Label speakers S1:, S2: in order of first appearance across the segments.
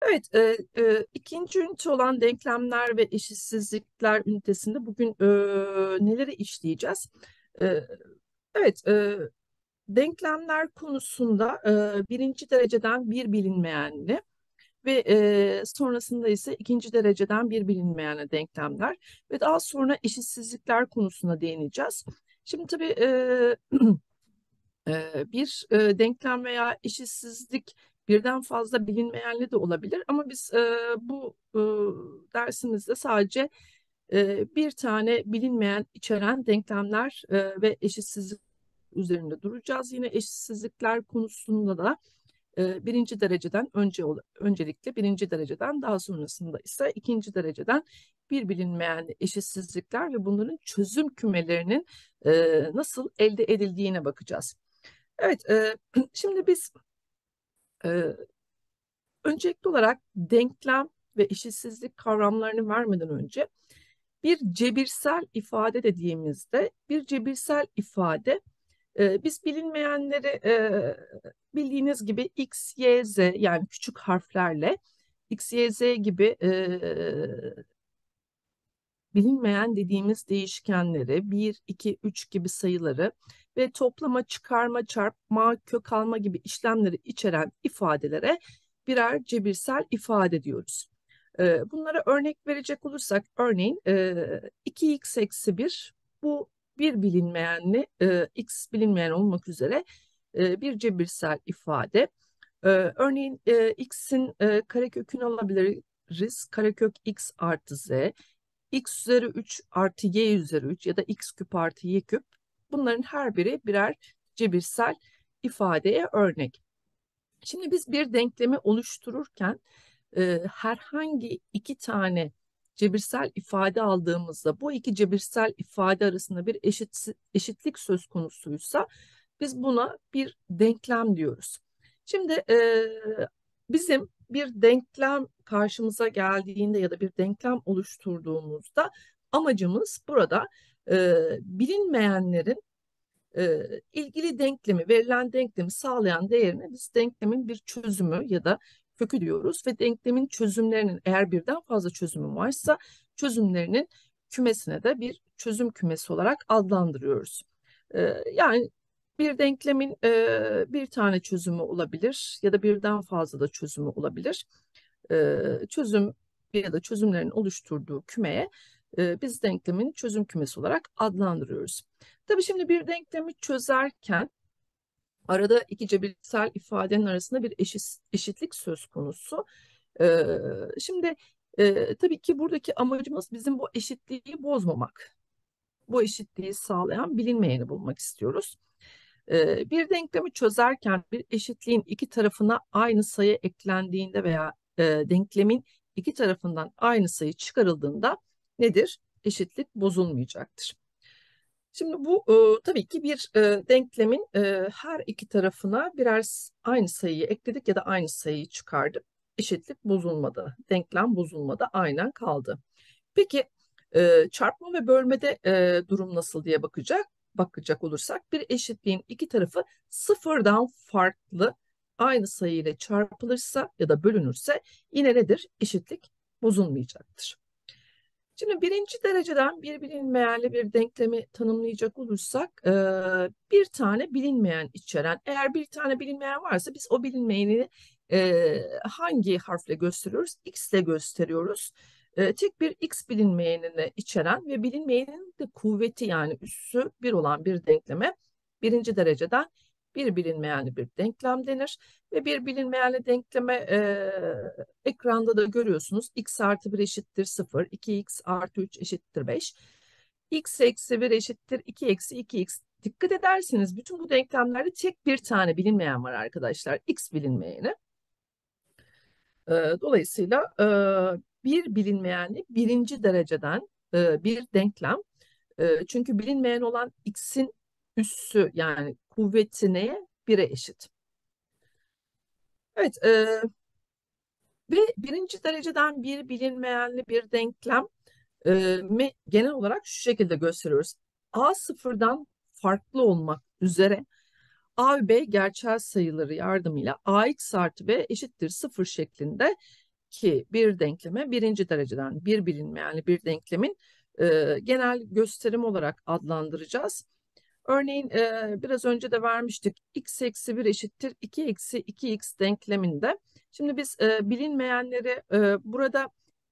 S1: Evet, ikinci ünite olan denklemler ve eşitsizlikler ünitesinde bugün neleri işleyeceğiz? E, evet, denklemler konusunda birinci dereceden bir bilinmeyenli ve sonrasında ise ikinci dereceden bir bilinmeyenli denklemler ve daha sonra eşitsizlikler konusuna değineceğiz. Şimdi tabii bir denklem veya eşitsizlik birden fazla bilinmeyenli de olabilir ama biz bu dersimizde sadece bir tane bilinmeyen içeren denklemler ve eşitsizlik üzerinde duracağız. Yine eşitsizlikler konusunda da birinci dereceden öncelikle birinci dereceden daha sonrasında ise ikinci dereceden bir bilinmeyen eşitsizlikler ve bunların çözüm kümelerinin nasıl elde edildiğine bakacağız. Evet, şimdi biz e, öncelikli olarak denklem ve eşitsizlik kavramlarını vermeden önce bir cebirsel ifade dediğimizde bir cebirsel ifade biz bilinmeyenleri bildiğiniz gibi x, y, z yani küçük harflerle x, y, z gibi bilinmeyen dediğimiz değişkenleri 1, 2, 3 gibi sayıları ve toplama, çıkarma, çarpma, kök alma gibi işlemleri içeren ifadelere birer cebirsel ifade diyoruz. Bunlara örnek verecek olursak örneğin 2x eksi 1 bu bir bilinmeyenli x bilinmeyen olmak üzere bir cebirsel ifade. Örneğin x'in karekökünü alabiliriz. Karekök x artı z x üzeri 3 artı y üzeri 3 ya da x küp artı y küp bunların her biri birer cebirsel ifadeye örnek. Şimdi biz bir denklemi oluştururken herhangi iki tane cebirsel ifade aldığımızda bu iki cebirsel ifade arasında bir eşitlik söz konusuysa biz buna bir denklem diyoruz. Şimdi bizim bir denklem karşımıza geldiğinde ya da bir denklem oluşturduğumuzda amacımız burada bilinmeyenlerin ilgili denklemi, verilen denklemi sağlayan değerine biz denklemin bir çözümü ya da kökü diyoruz ve denklemin çözümlerinin eğer birden fazla çözümü varsa çözümlerinin kümesine de bir çözüm kümesi olarak adlandırıyoruz. Yani bir denklemin bir tane çözümü olabilir ya da birden fazla da çözümü olabilir. Çözüm ya da çözümlerin oluşturduğu kümeye biz denklemin çözüm kümesi olarak adlandırıyoruz. Tabii şimdi bir denklemi çözerken arada iki cebirsel ifadenin arasında bir eşitlik söz konusu. Şimdi tabii ki buradaki amacımız bizim bu eşitliği bozmamak. Bu eşitliği sağlayan bilinmeyeni bulmak istiyoruz. Bir denklemi çözerken bir eşitliğin iki tarafına aynı sayı eklendiğinde veya denklemin iki tarafından aynı sayı çıkarıldığında nedir? Eşitlik bozulmayacaktır. Şimdi bu tabii ki bir denklemin her iki tarafına birer aynı sayıyı ekledik ya da aynı sayıyı çıkardık. Eşitlik bozulmadı, denklem bozulmadı, aynen kaldı. Peki çarpma ve bölmede durum nasıl diye bakacak olursak bir eşitliğin iki tarafı sıfırdan farklı aynı sayı ile çarpılırsa ya da bölünürse yine nedir? Eşitlik bozulmayacaktır. Şimdi birinci dereceden bir bilinmeyenli bir denklemi tanımlayacak olursak bir tane bilinmeyen içeren eğer bir tane bilinmeyen varsa biz o bilinmeyeni hangi harfle gösteriyoruz? X ile gösteriyoruz. Tek bir X bilinmeyenini içeren ve bilinmeyenin de kuvveti yani üssü bir olan bir denkleme birinci dereceden bir bilinmeyenli bir denklem denir. Ve bir bilinmeyenli denkleme ekranda da görüyorsunuz. X artı 1 eşittir 0, 2x artı 3 eşittir 5. X eksi 1 eşittir 2 eksi 2x. Dikkat ederseniz bütün bu denklemlerde tek bir tane bilinmeyen var arkadaşlar. X bilinmeyeni. Dolayısıyla bir bilinmeyenli birinci dereceden bir denklem. Çünkü bilinmeyen olan x'in üssü yani kuvveti neye? 1'e eşit. Evet, ve birinci dereceden bir bilinmeyenli bir denklem genel olarak şu şekilde gösteriyoruz. A sıfırdan farklı olmak üzere A ve B gerçel sayıları yardımıyla AX artı B eşittir sıfır şeklinde ki bir denkleme birinci dereceden bir bilinmeyenli bir denklemin genel gösterim olarak adlandıracağız. Örneğin biraz önce de vermiştik, x eksi 1 eşittir 2 eksi 2x denkleminde. Şimdi biz bilinmeyenleri burada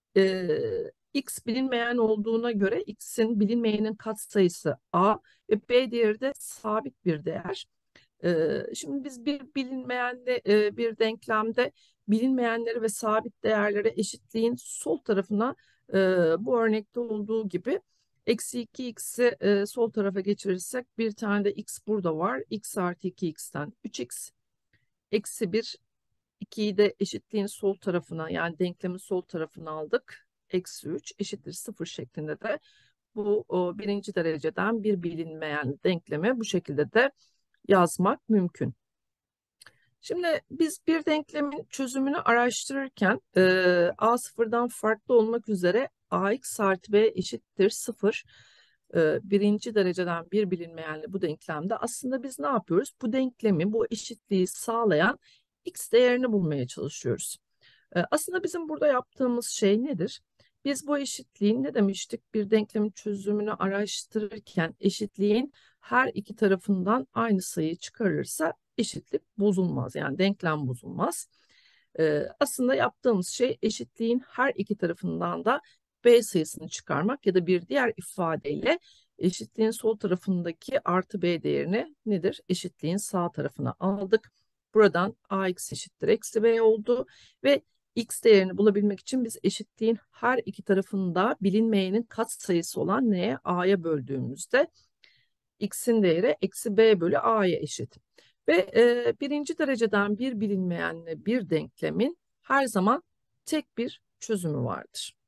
S1: x bilinmeyen olduğuna göre x'in bilinmeyenin katsayısı a ve b değeri de sabit bir değer. Şimdi biz bir bilinmeyenli bir denklemde bilinmeyenleri ve sabit değerleri eşitliğin sol tarafına bu örnekte olduğu gibi eksi 2x'i sol tarafa geçirirsek bir tane de x burada var. X artı 2x'ten 3x eksi 1, 2'yi de eşitliğin sol tarafına, yani denklemin sol tarafına aldık. Eksi 3 eşittir 0 şeklinde de bu birinci dereceden bir bilinmeyen denklemi bu şekilde de yazmak mümkün. Şimdi biz bir denklemin çözümünü araştırırken a sıfırdan farklı olmak üzere ax artı b eşittir 0. Birinci dereceden bir bilinmeyenli bu denklemde aslında biz ne yapıyoruz? Bu denklemi, bu eşitliği sağlayan x değerini bulmaya çalışıyoruz. Aslında bizim burada yaptığımız şey nedir? Biz bu eşitliğin, ne demiştik? Bir denklemin çözümünü araştırırken eşitliğin her iki tarafından aynı sayı çıkarırsa eşitlik bozulmaz. Yani denklem bozulmaz. Aslında yaptığımız şey eşitliğin her iki tarafından da b sayısını çıkarmak ya da bir diğer ifadeyle eşitliğin sol tarafındaki artı b değerini nedir? Eşitliğin sağ tarafına aldık. Buradan ax eşittir eksi b oldu ve x değerini bulabilmek için biz eşitliğin her iki tarafında bilinmeyenin katsayısı olan neye, a'ya böldüğümüzde x'in değeri eksi b bölü a'ya eşit. Ve birinci dereceden bir bilinmeyenle bir denklemin her zaman tek bir çözümü vardır.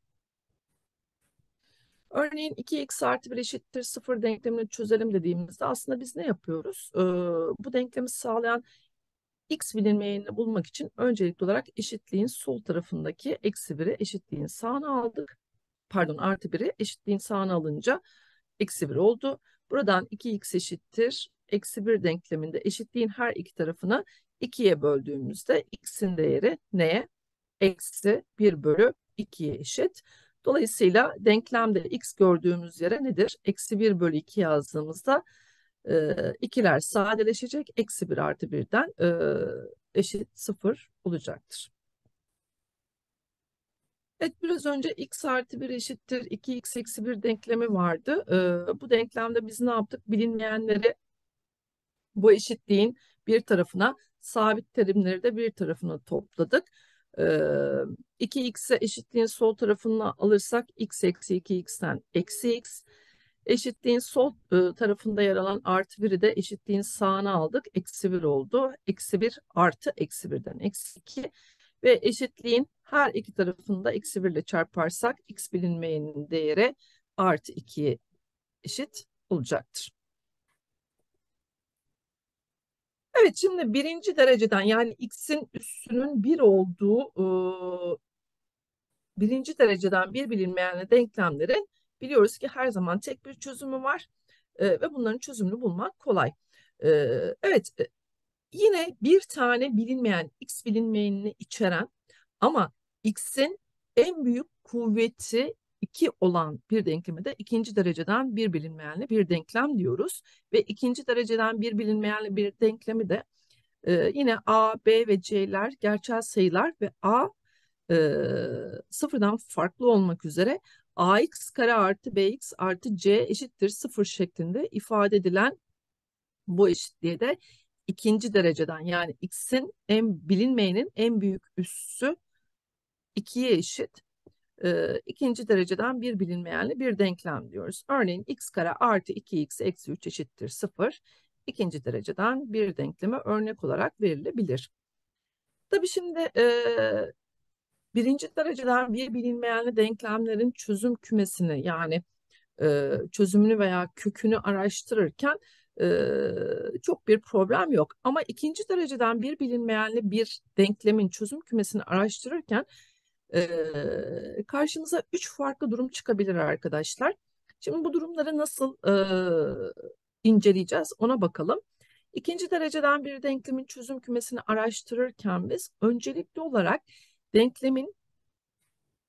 S1: Örneğin 2x artı 1 eşittir 0 denklemini çözelim dediğimizde aslında biz ne yapıyoruz? Bu denklemi sağlayan x bilinmeyenini bulmak için öncelikli olarak eşitliğin sol tarafındaki eksi 1'i eşitliğin sağına aldık. Pardon, artı 1'i eşitliğin sağına alınca eksi 1 oldu. Buradan 2x eşittir eksi 1 denkleminde eşitliğin her iki tarafını 2'ye böldüğümüzde x'in değeri neye? Eksi 1 bölü 2'ye eşit. Dolayısıyla denklemde x gördüğümüz yere nedir? Eksi 1 bölü 2 yazdığımızda ikiler sadeleşecek. Eksi 1 artı 1'den eşit 0 olacaktır. Evet, biraz önce x artı 1 eşittir 2x eksi 1 denklemi vardı. Bu denklemde biz ne yaptık? Bilinmeyenleri bu eşitliğin bir tarafına, sabit terimleri de bir tarafına topladık. 2x'e eşitliğin sol tarafına alırsak x eksi 2x'ten eksi x. Eşitliğin sol tarafında yer alan artı 1'i de eşitliğin sağına aldık. Eksi 1 oldu. Eksi 1 artı eksi 1'den eksi 2. Ve eşitliğin her iki tarafında eksi 1 ile çarparsak x bilinmeyenin değeri artı 2'ye eşit olacaktır. Evet, şimdi birinci dereceden, yani x'in üssünün 1 olduğu birinci dereceden bir bilinmeyenli denklemlerin biliyoruz ki her zaman tek bir çözümü var ve bunların çözümünü bulmak kolay. E, evet, yine bir tane bilinmeyen, x bilinmeyenini içeren ama x'in en büyük kuvveti 2 olan bir denkleme de ikinci dereceden bir bilinmeyenli bir denklem diyoruz. Ve ikinci dereceden bir bilinmeyenli bir denklemi de yine a, b ve c'ler gerçel sayılar ve a sıfırdan farklı olmak üzere ax kare artı bx artı c eşittir 0 şeklinde ifade edilen bu eşitliğe de ikinci dereceden, yani x'in bilinmeyenin en büyük üssü 2'ye eşit ikinci dereceden bir bilinmeyenli bir denklem diyoruz. Örneğin x kare artı 2x eksi 3 eşittir 0 ikinci dereceden bir denkleme örnek olarak verilebilir. Tabii şimdi birinci dereceden bir bilinmeyenli denklemlerin çözüm kümesini, yani çözümünü veya kökünü araştırırken çok bir problem yok. Ama ikinci dereceden bir bilinmeyenli bir denklemin çözüm kümesini araştırırken karşımıza 3 farklı durum çıkabilir arkadaşlar. Şimdi bu durumları nasıl inceleyeceğiz ona bakalım. İkinci dereceden bir denklemin çözüm kümesini araştırırken biz öncelikli olarak denklemin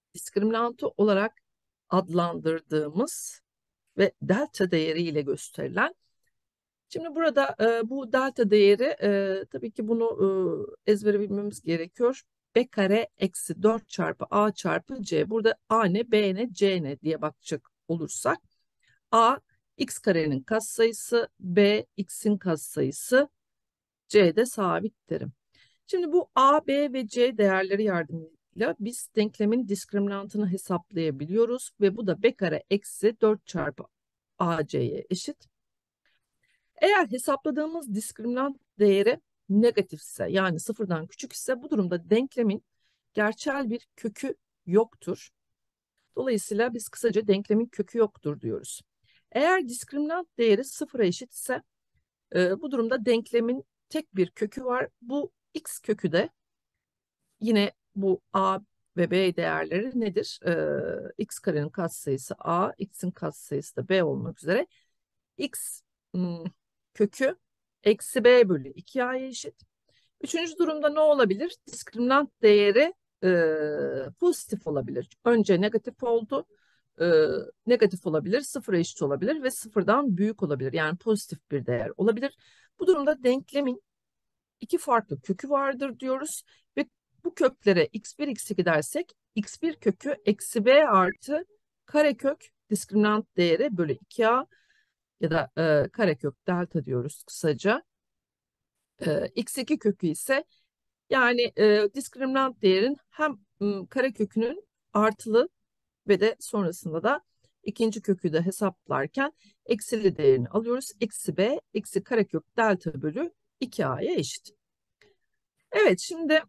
S1: diskriminantı olarak adlandırdığımız ve delta değeriyle gösterilen. Şimdi burada bu delta değeri tabii ki bunu ezbere bilmemiz gerekiyor. B kare eksi 4 çarpı A çarpı C. Burada A ne, B ne, C ne diye bakacak olursak. A x karenin katsayısı, B x'in katsayısı, C de sabit terim. Şimdi bu A, B ve C değerleri yardımıyla biz denklemin diskriminantını hesaplayabiliyoruz ve bu da B kare eksi 4 çarpı AC'ye eşit. Eğer hesapladığımız diskriminant değeri negatifse, yani sıfırdan küçük ise, bu durumda denklemin gerçel bir kökü yoktur. Dolayısıyla biz kısaca denklemin kökü yoktur diyoruz. Eğer diskriminant değeri sıfıra eşit ise bu durumda denklemin tek bir kökü var. Bu x kökü de yine bu a ve b değerleri nedir? X karenin katsayısı a, x'in katsayısı da b olmak üzere x kökü eksi b bölü 2a'ya eşit. Üçüncü durumda ne olabilir? Diskriminant değeri pozitif olabilir. Önce negatif oldu. Negatif olabilir, sıfıra eşit olabilir ve sıfırdan büyük olabilir. Yani pozitif bir değer olabilir. Bu durumda denklemin iki farklı kökü vardır diyoruz ve bu köklere x1, x2 dersek x1 kökü eksi b artı karekök diskriminant değeri bölü 2a ya da karekök delta diyoruz kısaca. X2 kökü ise yani diskriminant değerin hem karekökünün artılı ve de sonrasında da ikinci kökü de hesaplarken eksili değerini alıyoruz. Eksi b eksi karekök delta bölü 2a'ya eşit. Evet, şimdi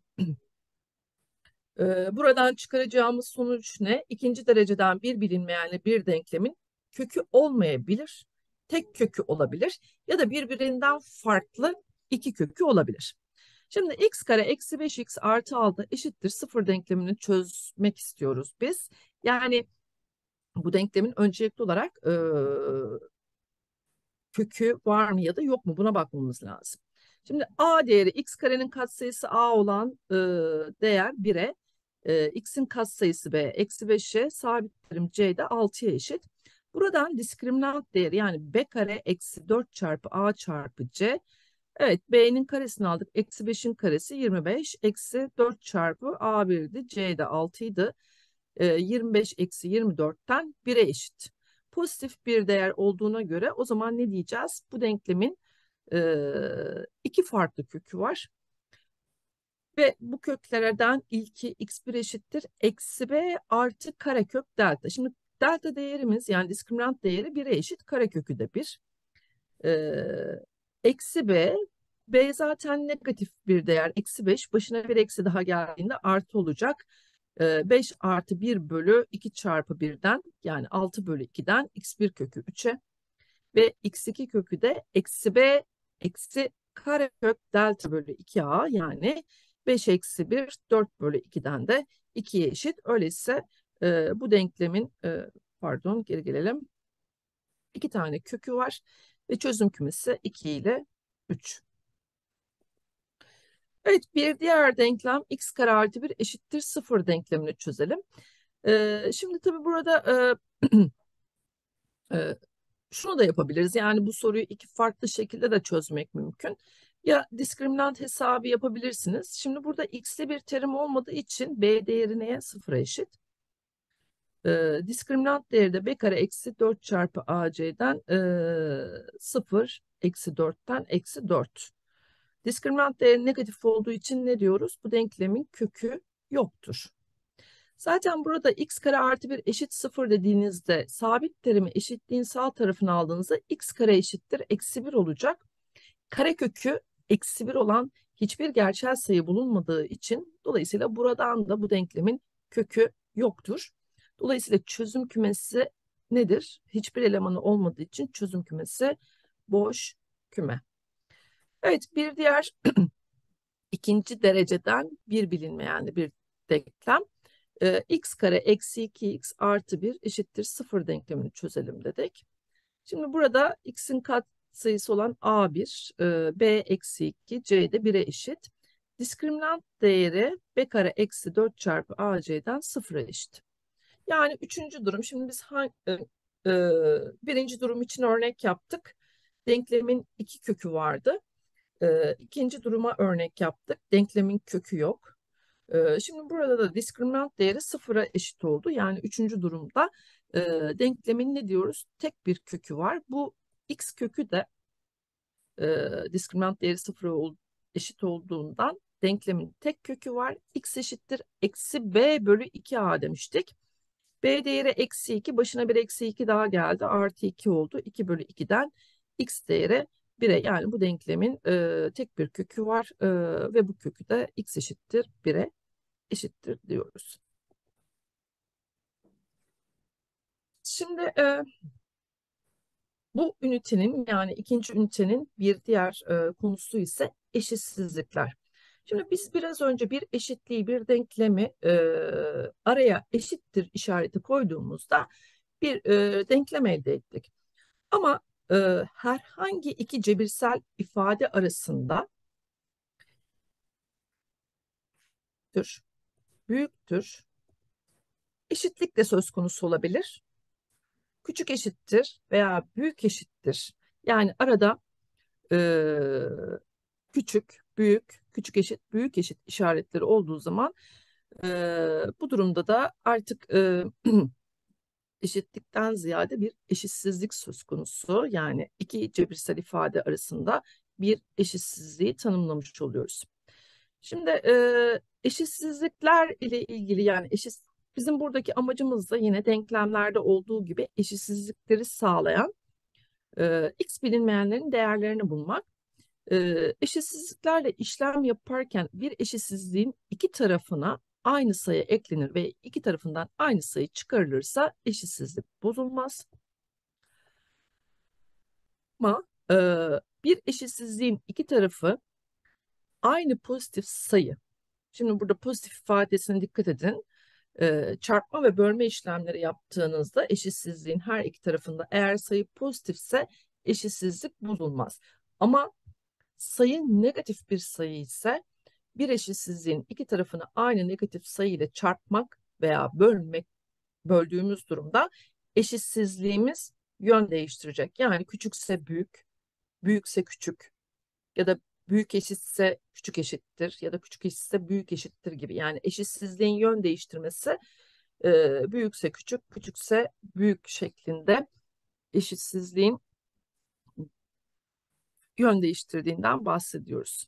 S1: buradan çıkaracağımız sonuç ne? İkinci dereceden bir bilinmeyenli bir denklemin kökü olmayabilir, tek kökü olabilir ya da birbirinden farklı iki kökü olabilir. Şimdi x kare eksi 5x artı 6 eşittir 0 denklemini çözmek istiyoruz biz. Yani bu denklemin öncelikli olarak kökü var mı ya da yok mu, buna bakmamız lazım. Şimdi a değeri x karenin katsayısı a olan değer 1'e, x'in katsayısı b eksi 5'e, sabit terim c de 6'ya eşit. Buradan diskriminant değeri yani b kare eksi 4 çarpı a çarpı c. Evet, b'nin karesini aldık. Eksi 5'in karesi 25. Eksi 4 çarpı a1'di. C de 6'ydı. 25 eksi 24'ten 1'e eşit. Pozitif bir değer olduğuna göre o zaman ne diyeceğiz? Bu denklemin iki farklı kökü var. Ve bu köklerden ilki x1 eşittir. Eksi b artı karekök delta. Şimdi delta değerimiz yani diskriminant değeri 1'e eşit. Karekökü de 1. Eksi b. B zaten negatif bir değer. Eksi 5. Başına bir eksi daha geldiğinde artı olacak. 5 artı 1 bölü 2 çarpı 1'den yani 6 bölü 2'den x1 kökü 3'e ve x2 kökü de eksi b eksi karekök delta bölü 2a yani 5 eksi 1 4 bölü 2'den de 2'ye eşit. Öyleyse bu denklemin pardon geri gelelim. 2 tane kökü var ve çözüm kümesi 2 ile 3. Evet, bir diğer denklem x kare artı 1 eşittir 0 denklemini çözelim. Şimdi tabii burada şunu da yapabiliriz. Yani bu soruyu iki farklı şekilde de çözmek mümkün. Ya diskriminant hesabı yapabilirsiniz. Şimdi burada x'li bir terim olmadığı için b değeri neye? 0'a eşit. Diskriminant değeri de b kare eksi 4 çarpı ac'den 0 eksi 4'ten eksi 4. Diskriminant değeri negatif olduğu için ne diyoruz? Bu denklemin kökü yoktur. Zaten burada x kare artı 1 eşit 0 dediğinizde sabit terimi eşitliğin sağ tarafını aldığınızda x kare eşittir eksi 1 olacak. Karekökü eksi 1 olan hiçbir gerçel sayı bulunmadığı için dolayısıyla buradan da bu denklemin kökü yoktur. Dolayısıyla çözüm kümesi nedir? Hiçbir elemanı olmadığı için çözüm kümesi boş küme. Evet, bir diğer ikinci dereceden bir bilinmeyen bir denklem. X kare eksi 2x artı 1 eşittir 0 denklemini çözelim dedik. Şimdi burada x'in katsayısı olan a1, b eksi 2, c de 1'e eşit. Diskriminant değeri b kare eksi 4 çarpı ac'den 0'a eşit. Yani üçüncü durum. Şimdi biz birinci durum için örnek yaptık. Denklemin iki kökü vardı. İkinci duruma örnek yaptık. Denklemin kökü yok. Şimdi burada da diskriminant değeri sıfıra eşit oldu. Yani üçüncü durumda e, denklemin ne diyoruz? Tek bir kökü var. Bu x kökü de diskriminant değeri sıfıra eşit olduğundan denklemin tek kökü var. X eşittir eksi b bölü 2a demiştik. B değeri eksi 2, başına bir eksi 2 daha geldi. Artı 2 oldu. 2 bölü 2'den x değeri 1'e, yani bu denklemin tek bir kökü var ve bu kökü de x eşittir 1'e eşittir diyoruz. Şimdi bu ünitenin, yani ikinci ünitenin bir diğer konusu ise eşitsizlikler. Şimdi biz biraz önce bir eşitliği, bir denklemi araya eşittir işareti koyduğumuzda bir denklem elde ettik. Ama herhangi iki cebirsel ifade arasında büyüktür, eşitlik de söz konusu olabilir. Küçük eşittir veya büyük eşittir. Yani arada e, küçük, büyük, küçük eşit, büyük eşit işaretleri olduğu zaman e, bu durumda da artık eşitlikten ziyade bir eşitsizlik söz konusu. Yani iki cebirsel ifade arasında bir eşitsizliği tanımlamış oluyoruz. Şimdi eşitsizlikler ile ilgili, yani bizim buradaki amacımız da yine denklemlerde olduğu gibi eşitsizlikleri sağlayan x bilinmeyenlerin değerlerini bulmak. Eşitsizliklerle işlem yaparken bir eşitsizliğin iki tarafına aynı sayı eklenir ve iki tarafından aynı sayı çıkarılırsa eşitsizlik bozulmaz. Ama e, bir eşitsizliğin iki tarafı aynı pozitif sayı. Şimdi burada pozitif ifadesine dikkat edin. Çarpma ve bölme işlemleri yaptığınızda eşitsizliğin her iki tarafında eğer sayı pozitifse eşitsizlik bozulmaz. Ama sayı negatif bir sayı ise bir eşitsizliğin iki tarafını aynı negatif sayı ile çarpmak veya böldüğümüz durumda eşitsizliğimiz yön değiştirecek. Yani küçükse büyük, büyükse küçük ya da büyük eşitse küçük eşittir ya da küçük eşitse büyük eşittir gibi. Yani eşitsizliğin yön değiştirmesi büyükse küçük, küçükse büyük şeklinde eşitsizliğin yön değiştirdiğinden bahsediyoruz.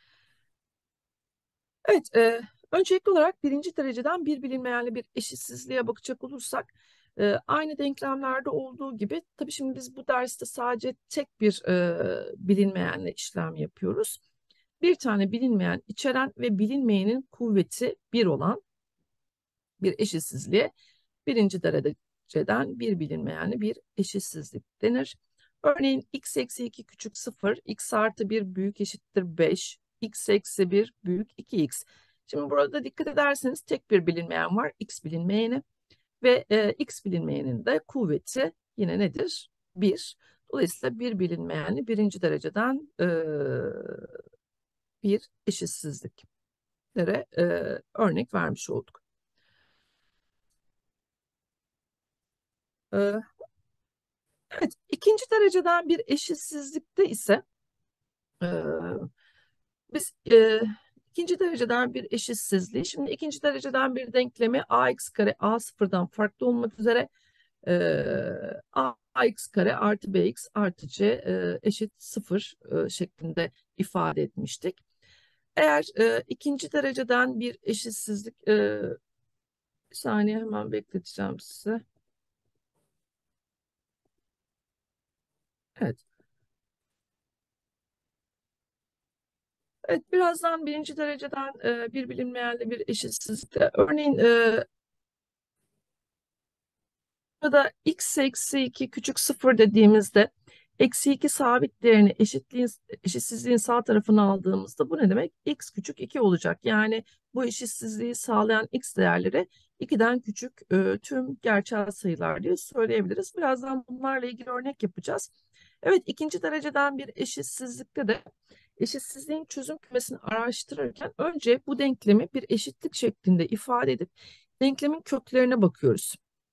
S1: Evet, öncelikli olarak birinci dereceden bir bilinmeyenli bir eşitsizliğe bakacak olursak, aynı denklemlerde olduğu gibi, tabii şimdi biz bu derste sadece tek bir bilinmeyenle işlem yapıyoruz. Bir tane bilinmeyen içeren ve bilinmeyenin kuvveti 1 olan bir eşitsizliğe birinci dereceden bir bilinmeyenli bir eşitsizlik denir. Örneğin x eksi 2 küçük 0, x artı 1 büyük eşittir 5, x eksi 1 büyük 2x. Şimdi burada dikkat ederseniz tek bir bilinmeyen var, x bilinmeyeni, ve x bilinmeyenin de kuvveti yine nedir? 1. Dolayısıyla bir bilinmeyenli birinci dereceden bir eşitsizliklere örnek vermiş olduk. E, evet, ikinci dereceden bir eşitsizlikte ise e, biz ikinci dereceden bir eşitsizliği, şimdi ikinci dereceden bir denklemi ax kare a sıfırdan farklı olmak üzere ax kare artı bx artı c eşit 0 şeklinde ifade etmiştik. Eğer ikinci dereceden bir eşitsizlik, bir saniye hemen bekleteceğim size. Evet. Evet, birazdan birinci dereceden bir bilinmeyenli bir eşitsizlikte, örneğin burada x eksi 2 küçük 0 dediğimizde eksi 2 sabit değerini eşitsizliğin sağ tarafına aldığımızda bu ne demek? X küçük 2 olacak. Yani bu eşitsizliği sağlayan x değerleri 2'den küçük tüm gerçel sayılar diye söyleyebiliriz. Birazdan bunlarla ilgili örnek yapacağız. Evet, ikinci dereceden bir eşitsizlikte de eşitsizliğin çözüm kümesini araştırırken önce bu denklemi bir eşitlik şeklinde ifade edip denklemin köklerine bakıyoruz.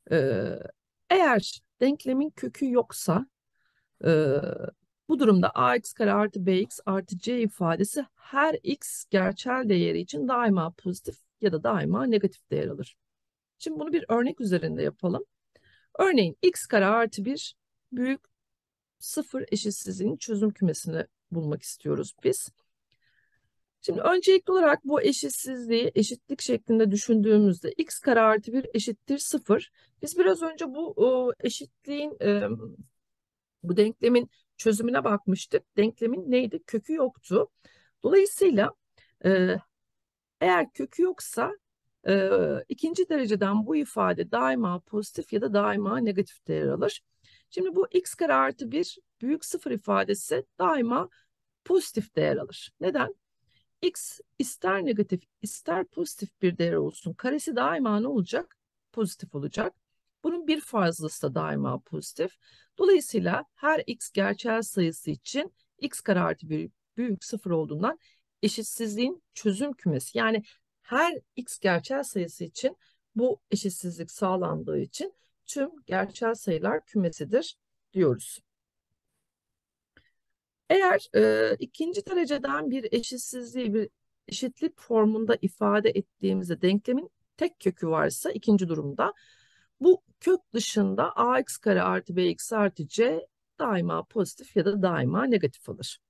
S1: Ee, Eğer denklemin kökü yoksa e, bu durumda ax kare artı bx artı c ifadesi her x gerçel değeri için daima pozitif ya da daima negatif değer alır. Şimdi bunu bir örnek üzerinde yapalım. Örneğin x kare artı 1 büyük 0 eşitsizliğin çözüm kümesini bulmak istiyoruz biz. Şimdi öncelikli olarak bu eşitsizliği eşitlik şeklinde düşündüğümüzde x kare artı 1 eşittir 0. Biz biraz önce bu eşitliğin, bu denklemin çözümüne bakmıştık. Denklemin neydi? Kökü yoktu. Dolayısıyla e, eğer kökü yoksa ikinci dereceden bu ifade daima pozitif ya da daima negatif değer alır. Şimdi bu x kare artı 1 büyük 0 ifadesi daima pozitif değer alır. Neden? X ister negatif ister pozitif bir değer olsun. Karesi daima ne olacak? Pozitif olacak. Bunun bir fazlası da daima pozitif. Dolayısıyla her x gerçel sayısı için x kare artı 1 büyük 0 olduğundan eşitsizliğin çözüm kümesi. Yani her x gerçel sayısı için bu eşitsizlik sağlandığı için tüm gerçel sayılar kümesidir diyoruz. Eğer ikinci dereceden bir eşitsizliği bir eşitlik formunda ifade ettiğimizde denklemin tek kökü varsa ikinci durumda bu kök dışında ax kare artı bx artı c daima pozitif ya da daima negatif alır.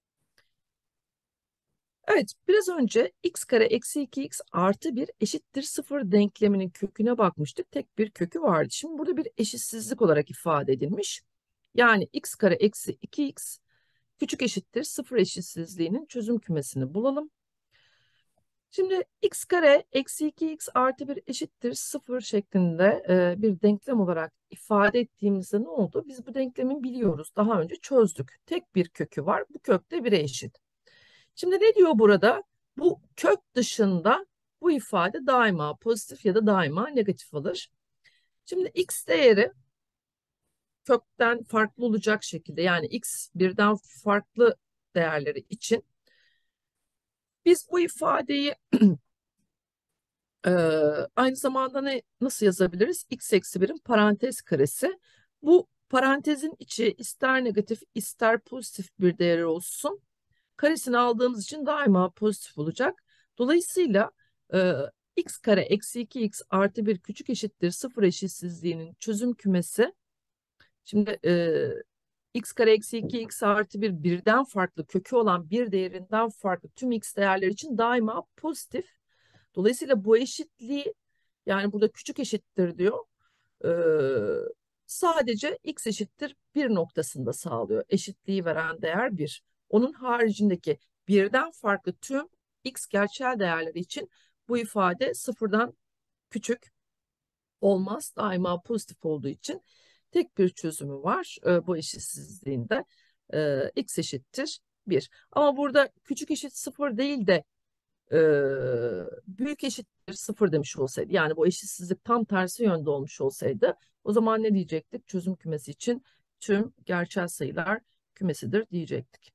S1: Evet, biraz önce x kare eksi 2x artı 1 eşittir 0 denkleminin köküne bakmıştık. Tek bir kökü vardı. Şimdi burada bir eşitsizlik olarak ifade edilmiş. Yani x kare eksi 2x küçük eşittir 0 eşitsizliğinin çözüm kümesini bulalım. Şimdi x kare eksi 2x artı 1 eşittir 0 şeklinde bir denklem olarak ifade ettiğimizde ne oldu? Biz bu denklemi biliyoruz. Daha önce çözdük. Tek bir kökü var. Bu kök de 1'e eşit. Şimdi ne diyor burada? Bu kök dışında bu ifade daima pozitif ya da daima negatif alır. Şimdi x değeri kökten farklı olacak şekilde, yani x birden farklı değerleri için biz bu ifadeyi aynı zamanda nasıl yazabiliriz? X eksi 1'in parantez karesi. Bu parantezin içi ister negatif ister pozitif bir değer olsun. Karesini aldığımız için daima pozitif olacak. Dolayısıyla e, x kare eksi 2x artı 1 küçük eşittir 0 eşitsizliğinin çözüm kümesi. Şimdi x kare eksi 2x artı 1 birden farklı kökü olan bir değerinden farklı tüm x değerler için daima pozitif. Dolayısıyla bu eşitliği, yani burada küçük eşittir diyor. Sadece x eşittir 1 noktasında sağlıyor. Eşitliği veren değer 1. Onun haricindeki birden farklı tüm x gerçel değerleri için bu ifade sıfırdan küçük olmaz. Daima pozitif olduğu için tek bir çözümü var bu eşitsizliğinde. X eşittir 1. Ama burada küçük eşit 0 değil de büyük eşittir 0 demiş olsaydı, yani bu eşitsizlik tam tersi yönde olmuş olsaydı, o zaman ne diyecektik? Çözüm kümesi için tüm gerçel sayılar kümesidir diyecektik.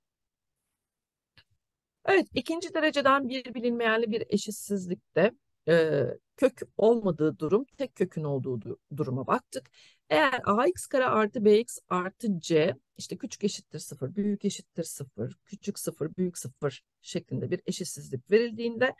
S1: Evet, ikinci dereceden bir bilinmeyenli bir eşitsizlikte kök olmadığı durum, tek kökün olduğu duruma baktık. Eğer ax kare artı bx artı c işte küçük eşittir 0, büyük eşittir 0, küçük 0, büyük 0 şeklinde bir eşitsizlik verildiğinde,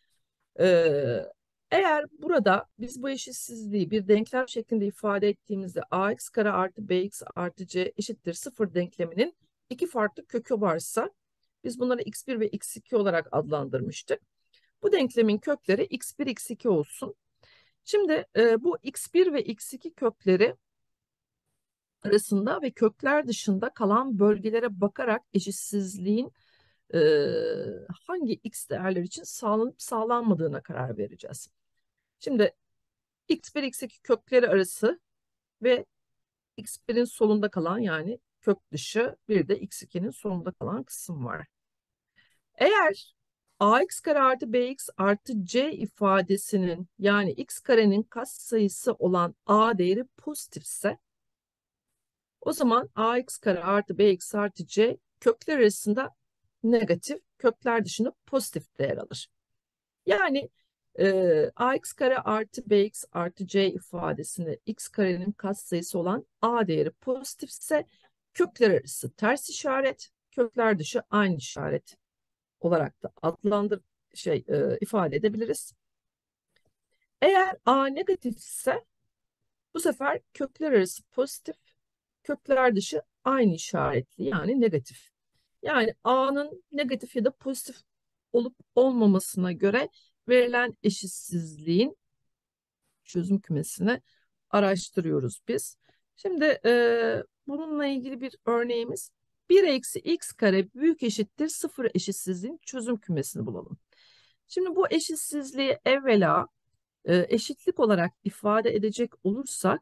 S1: eğer burada biz bu eşitsizliği bir denklem şeklinde ifade ettiğimizde ax kare artı bx artı c eşittir 0 denkleminin iki farklı kökü varsa biz bunları x1 ve x2 olarak adlandırmıştık. Bu denklemin kökleri x1, x2 olsun. Şimdi bu x1 ve x2 kökleri arasında ve kökler dışında kalan bölgelere bakarak eşitsizliğin e, hangi x değerler için sağlanıp sağlanmadığına karar vereceğiz. Şimdi x1, x2 kökleri arası ve x1'in solunda kalan, yani kök dışı, bir de x2'nin solunda kalan kısım var. Eğer ax kare artı bx artı c ifadesinin, yani x karenin katsayısı olan a değeri pozitifse, o zaman ax kare artı bx artı c kökler arasında negatif, kökler dışında pozitif değer alır. Yani Ax kare artı bx artı c ifadesinde x karenin katsayısı olan a değeri pozitifse kökler arası ters işaret, kökler dışı aynı işaret olarak da ifade edebiliriz. Eğer a negatifse bu sefer kökler arası pozitif, kökler dışı aynı işaretli yani negatif. Yani a'nın negatif ya da pozitif olup olmamasına göre verilen eşitsizliğin çözüm kümesini araştırıyoruz biz. Şimdi bununla ilgili bir örneğimiz 1 eksi x kare büyük eşittir 0 eşitsizliğin çözüm kümesini bulalım. Şimdi bu eşitsizliği evvela eşitlik olarak ifade edecek olursak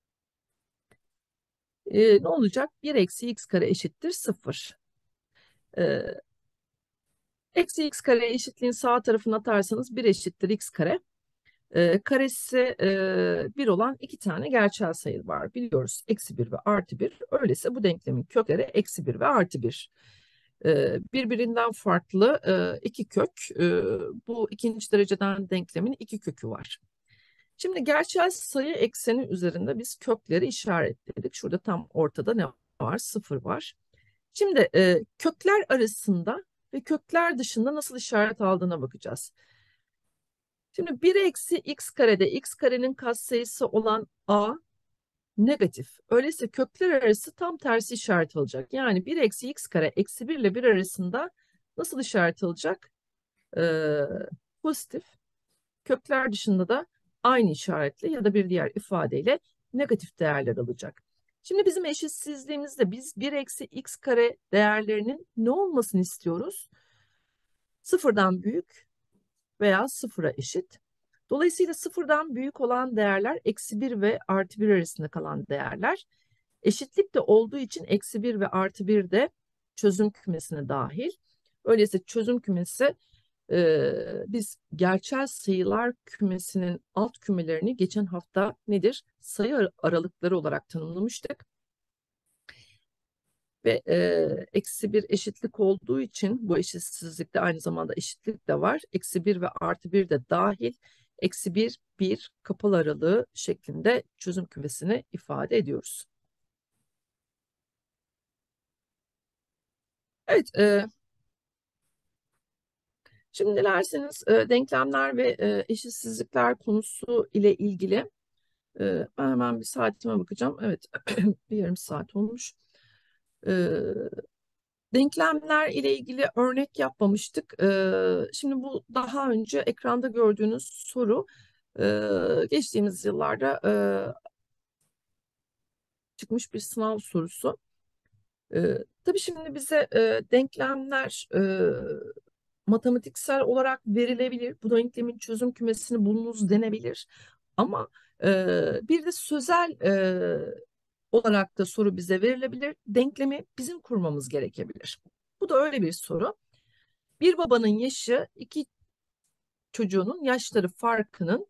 S1: ne olacak? 1 eksi x kare eşittir 0. E, Eksi x kare eşitliğin sağ tarafına atarsanız 1 eşittir x kare. Karesi 1 olan iki tane gerçel sayı var. Biliyoruz eksi 1 ve artı 1. Öyleyse bu denklemin kökleri eksi 1 ve artı 1. Birbirinden farklı iki kök. Bu ikinci dereceden denklemin iki kökü var. Şimdi gerçel sayı ekseni üzerinde biz kökleri işaretledik. Şurada tam ortada ne var? 0 var. Şimdi kökler arasında ve kökler dışında nasıl işaret aldığına bakacağız. Şimdi 1 eksi x karede x karenin katsayısı olan a negatif. Öyleyse kökler arası tam tersi işaret alacak. Yani 1 eksi x kare eksi 1 ile 1 arasında nasıl işaret alacak? Pozitif. Kökler dışında da aynı işaretle ya da bir diğer ifadeyle negatif değerler alacak. Şimdi bizim eşitsizliğimizde biz 1 eksi x kare değerlerinin ne olmasını istiyoruz? Sıfırdan büyük veya sıfıra eşit. Dolayısıyla sıfırdan büyük olan değerler eksi 1 ve artı 1 arasında kalan değerler. Eşitlik de olduğu için eksi 1 ve artı 1 de çözüm kümesine dahil. Öyleyse çözüm kümesi biz gerçel sayılar kümesinin alt kümelerini geçen hafta nedir? Sayı aralıkları olarak tanımlamıştık. Ve eksi 1 eşitlik olduğu için bu eşitsizlikte aynı zamanda eşitlik de var. Eksi 1 ve artı 1 de dahil. Eksi 1, 1 kapalı aralığı şeklinde çözüm kümesini ifade ediyoruz. Evet, şimdi dilerseniz denklemler ve eşitsizlikler konusu ile ilgili ben hemen bir saatime bakacağım. Evet, bir yarım saat olmuş. Denklemler ile ilgili örnek yapmamıştık. Şimdi bu daha önce ekranda gördüğünüz soru geçtiğimiz yıllarda çıkmış bir sınav sorusu. Tabii şimdi bize denklemler matematiksel olarak verilebilir. Bu denklemin çözüm kümesini bulunuz denebilir. Ama bir de sözel olarak da soru bize verilebilir. Denklemi bizim kurmamız gerekebilir. Bu da öyle bir soru. Bir babanın yaşı iki çocuğunun yaşları farkının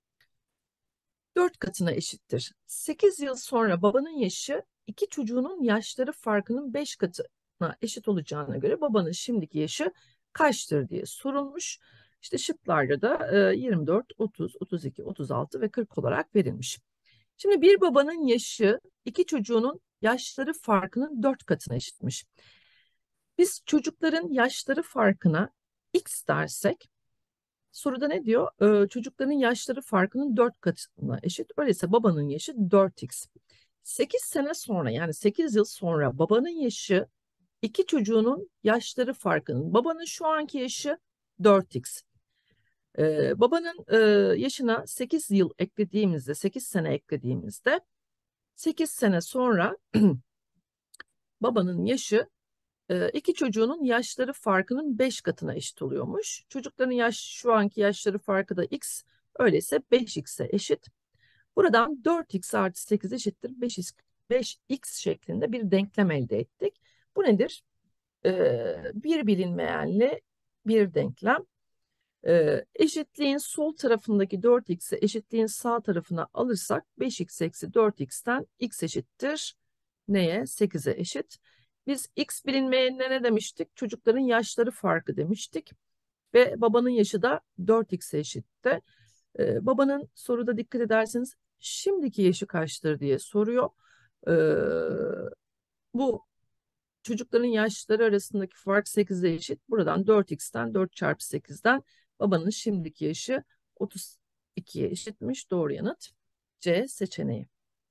S1: 4 katına eşittir. 8 yıl sonra babanın yaşı iki çocuğunun yaşları farkının 5 katına eşit olacağına göre babanın şimdiki yaşı kaçtır diye sorulmuş. İşte şıklarda da 24, 30, 32, 36 ve 40 olarak verilmiş. Şimdi bir babanın yaşı iki çocuğunun yaşları farkının 4 katına eşitmiş. Biz çocukların yaşları farkına x dersek soruda ne diyor? Çocukların yaşları farkının 4 katına eşit. Öyleyse babanın yaşı 4x. 8 sene sonra yani 8 yıl sonra babanın yaşı iki çocuğunun yaşları farkının. Babanın şu anki yaşı 4x. Babanın yaşına 8 yıl eklediğimizde, 8 sene eklediğimizde 8 sene sonra babanın yaşı iki çocuğunun yaşları farkının 5 katına eşit oluyormuş. Çocukların şu anki yaşları farkı da x. Öyleyse 5x'e eşit. Buradan 4x artı 8 eşittir 5x şeklinde bir denklem elde ettik. Bu nedir? Bir bilinmeyenle bir denklem. Eşitliğin sol tarafındaki 4x'i eşitliğin sağ tarafına alırsak 5x eksi 4x'ten x eşittir. Neye? 8'e eşit. Biz x bilinmeyenine ne demiştik? Çocukların yaşları farkı demiştik. ve babanın yaşı da 4x'e eşitti. Babanın soruda dikkat ederseniz şimdiki yaşı kaçtır diye soruyor. Ee, Bu çocukların yaşları arasındaki fark 8'e eşit. Buradan 4x'ten 4 çarpı 8'den babanın şimdiki yaşı 32'ye eşitmiş. Doğru yanıt C seçeneği.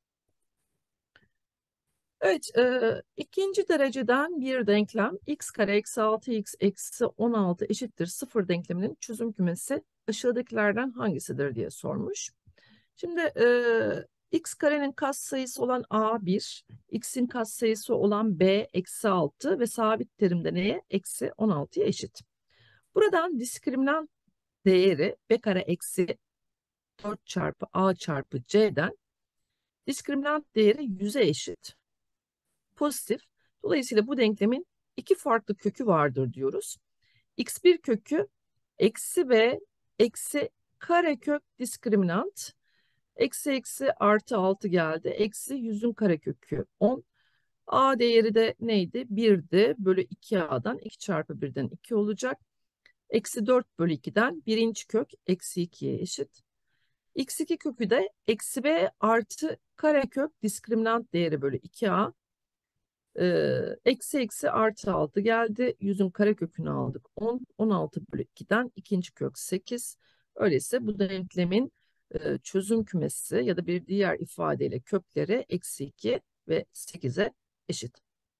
S1: Evet, ikinci dereceden bir denklem x kare eksi 6x eksi 16 eşittir 0 denkleminin çözüm kümesi aşağıdakilerden hangisidir diye sormuş. Şimdi x karenin katsayısı olan a 1, x'in katsayısı olan b eksi 6 ve sabit terimde neye? Eksi 16'ya eşit. Buradan diskriminant değeri b kare eksi 4 çarpı a çarpı c'den diskriminant değeri 100'e eşit. Pozitif. Dolayısıyla bu denklemin iki farklı kökü vardır diyoruz. x1 kökü eksi b eksi karekök diskriminant eksi eksi artı 6 geldi. Eksi 100'ün karekökü 10. A değeri de neydi? 1'di. Bölü 2a'dan 2 çarpı 1'den 2 olacak. Eksi 4 bölü 2'den birinci kök eksi 2'ye eşit. X2 kökü de eksi b artı karekök diskriminant değeri bölü 2a. Eksi eksi artı 6 geldi. 100'ün karekökünü aldık. 10. 16 bölü 2'den ikinci kök 8. Öyleyse bu denklemin çözüm kümesi ya da bir diğer ifadeyle kökleri eksi 2 ve 8'e eşit.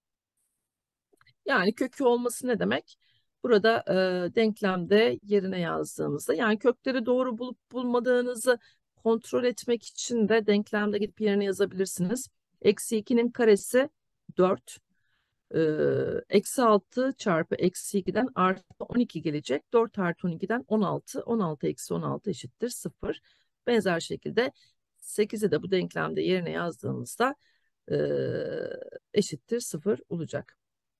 S1: Yani kökü olması ne demek? Burada denklemde yerine yazdığımızda yani kökleri doğru bulup bulmadığınızı kontrol etmek için de denklemde gidip yerine yazabilirsiniz. Eksi 2'nin karesi 4. Eksi 6 çarpı eksi 2'den artı 12 gelecek. 4 artı 12'den 16. 16 eksi 16 eşittir 0. Benzer şekilde 8'i de bu denklemde yerine yazdığımızda eşittir 0 olacak.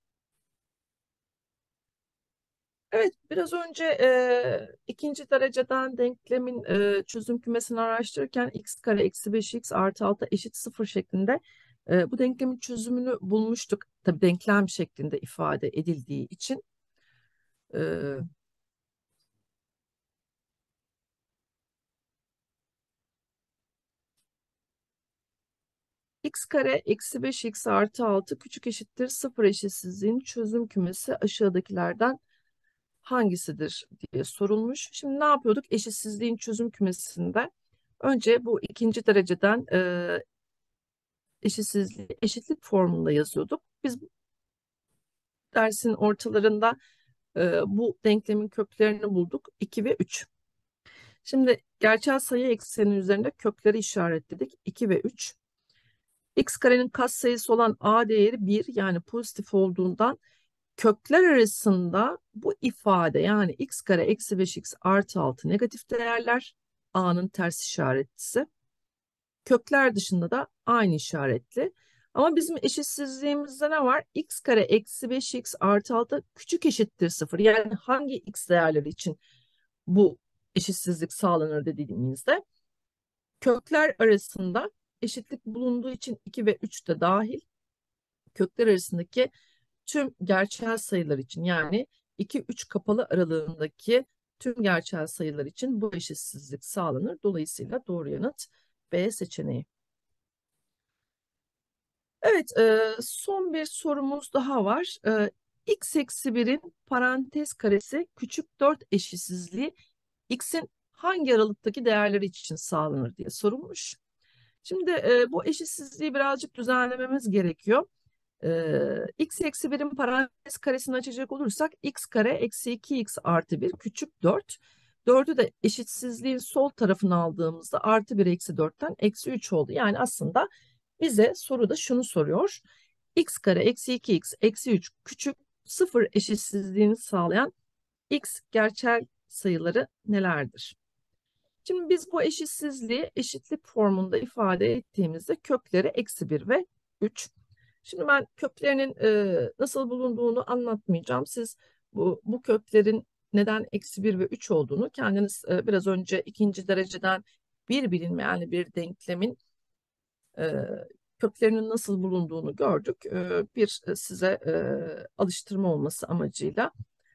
S1: Evet, biraz önce ikinci dereceden denklemin çözüm kümesini araştırırken x kare eksi 5x artı 6 eşit 0 şeklinde bu denklemin çözümünü bulmuştuk. Tabii denklem şeklinde ifade edildiği için. E, X kare eksi 5x artı 6 küçük eşittir 0 eşitsizliğin çözüm kümesi aşağıdakilerden hangisidir diye sorulmuş. Şimdi ne yapıyorduk? Eşitsizliğin çözüm kümesinde önce bu ikinci dereceden eşitsizliği eşitlik formunda yazıyorduk. Biz dersin ortalarında bu denklemin köklerini bulduk. 2 ve 3. Şimdi gerçel sayı ekseni üzerinde kökleri işaretledik. 2 ve 3. X karenin katsayısı olan a değeri 1 yani pozitif olduğundan kökler arasında bu ifade yani x kare eksi 5x artı 6 negatif değerler a'nın ters işaretlisi. Kökler dışında da aynı işaretli. Ama bizim eşitsizliğimizde ne var? X kare eksi 5x artı 6 küçük eşittir 0. Yani hangi x değerleri için bu eşitsizlik sağlanır dediğimizde kökler arasında eşitlik bulunduğu için 2 ve 3 de dahil kökler arasındaki tüm gerçel sayılar için yani 2-3 kapalı aralığındaki tüm gerçel sayılar için bu eşitsizlik sağlanır. Dolayısıyla doğru yanıt B seçeneği. Evet, son bir sorumuz daha var. X eksi 1'in parantez karesi küçük 4 eşitsizliği x'in hangi aralıktaki değerleri için sağlanır diye sorulmuş. Şimdi bu eşitsizliği birazcık düzenlememiz gerekiyor. X eksi 1'in parantez karesini açacak olursak x kare eksi 2x artı 1 küçük 4. 4'ü de eşitsizliğin sol tarafına aldığımızda artı 1 eksi 4'ten eksi 3 oldu. Yani aslında bize soruda şunu soruyor. X kare eksi 2x eksi 3 küçük 0 eşitsizliğini sağlayan x gerçel sayıları nelerdir? Şimdi biz bu eşitsizliği eşitlik formunda ifade ettiğimizde kökleri eksi 1 ve 3. Şimdi ben köklerinin nasıl bulunduğunu anlatmayacağım. Siz bu köklerin neden eksi 1 ve 3 olduğunu kendiniz biraz önce ikinci dereceden bir bilinmeyenli bir denklemin e, köklerinin nasıl bulunduğunu gördük. Bir size alıştırma olması amacıyla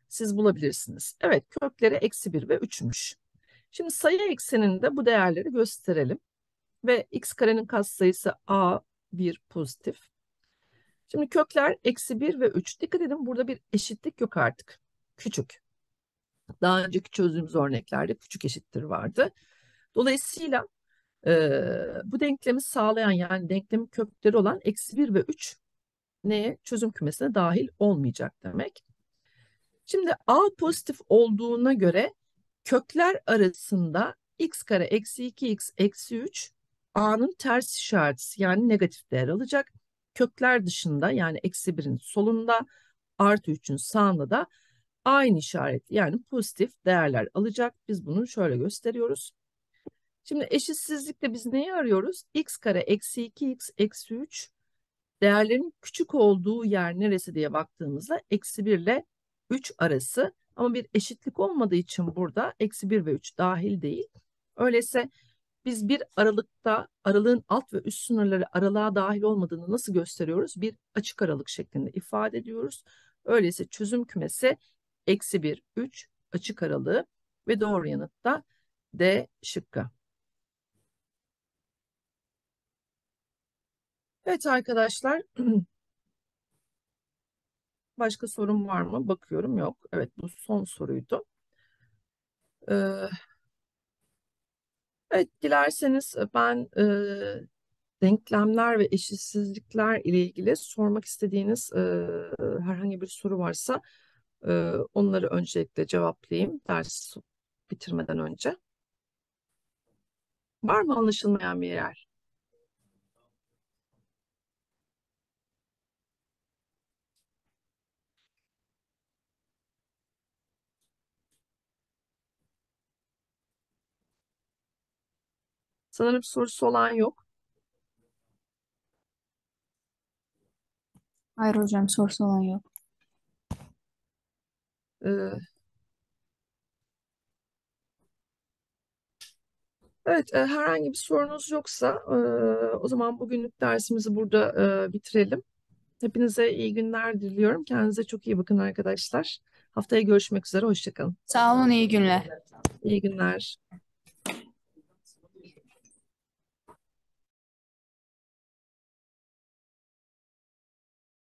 S1: siz bulabilirsiniz. Evet, kökleri eksi 1 ve 3'müş. Şimdi sayı ekseninde bu değerleri gösterelim. Ve x karenin katsayısı a1 pozitif. Şimdi kökler eksi 1 ve 3. Dikkat edin, burada bir eşitlik yok artık. Küçük. Daha önceki çözdüğümüz örneklerde küçük eşittir vardı. Dolayısıyla bu denklemi sağlayan, yani denklemin kökleri olan eksi 1 ve 3 neye? Çözüm kümesine dahil olmayacak demek. Şimdi a pozitif olduğuna göre kökler arasında x kare eksi 2x eksi 3 a'nın ters işareti, yani negatif değer alacak. Kökler dışında, yani eksi 1'in solunda artı 3'ün sağında da aynı işaret, yani pozitif değerler alacak. Biz bunu şöyle gösteriyoruz. Şimdi eşitsizlikte biz neyi arıyoruz? X kare eksi 2x eksi 3 değerlerin küçük olduğu yer neresi diye baktığımızda eksi 1 ile 3 arası. Ama bir eşitlik olmadığı için burada eksi 1 ve 3 dahil değil. Öyleyse biz bir aralıkta, aralığın alt ve üst sınırları aralığa dahil olmadığını nasıl gösteriyoruz? Bir açık aralık şeklinde ifade ediyoruz. Öyleyse çözüm kümesi eksi 1, 3 açık aralığı ve doğru yanıt da D şıkkı. Evet arkadaşlar, başka sorum var mı? Bakıyorum, yok. Evet, bu son soruydu. Ee, evet, dilerseniz ben denklemler ve eşitsizlikler ile ilgili sormak istediğiniz herhangi bir soru varsa onları öncelikle cevaplayayım ders bitirmeden önce. Var mı anlaşılmayan bir yer? Sanırım sorusu olan yok.
S2: Hayır hocam, sorusu olan yok.
S1: Ee, evet, herhangi bir sorunuz yoksa o zaman bugünlük dersimizi burada bitirelim. Hepinize iyi günler diliyorum. Kendinize çok iyi bakın arkadaşlar. Haftaya görüşmek üzere. Hoşça kalın.
S2: Sağ olun, iyi günler.
S1: İyi günler.